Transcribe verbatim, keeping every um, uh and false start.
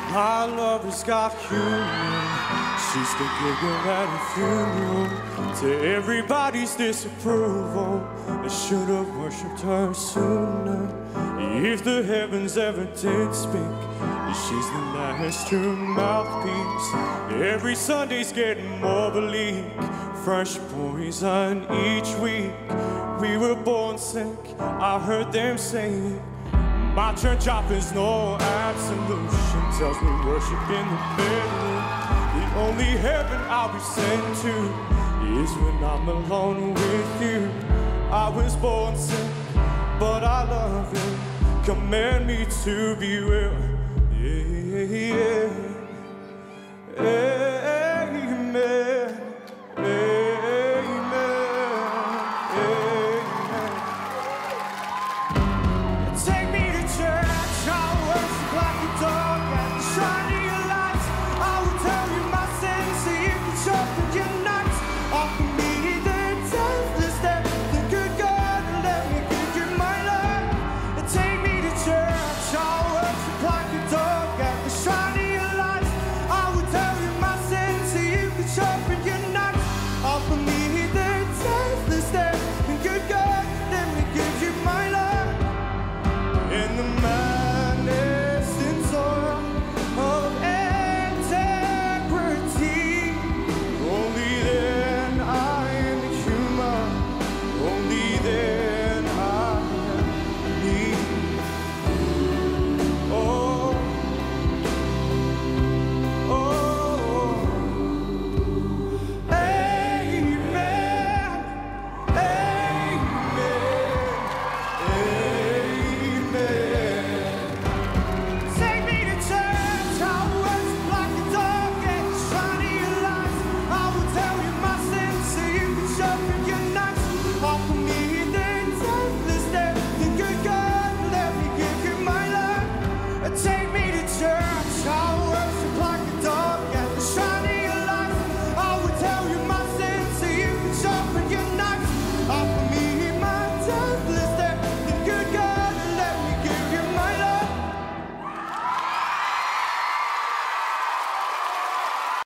My love has got humor. She's the giggle at a funeral. To everybody's disapproval, I should have worshipped her sooner. If the heavens ever did speak, she's the last true mouthpiece. Every Sunday's getting more bleak. Fresh poison each week. We were born sick, I heard them saying. My church offers no absolution. Tells me worship in the bedroom. The only heaven I'll be sent to is when I'm alone with you. I was born sick, but I love you. Command me to be well. Yeah, yeah, yeah.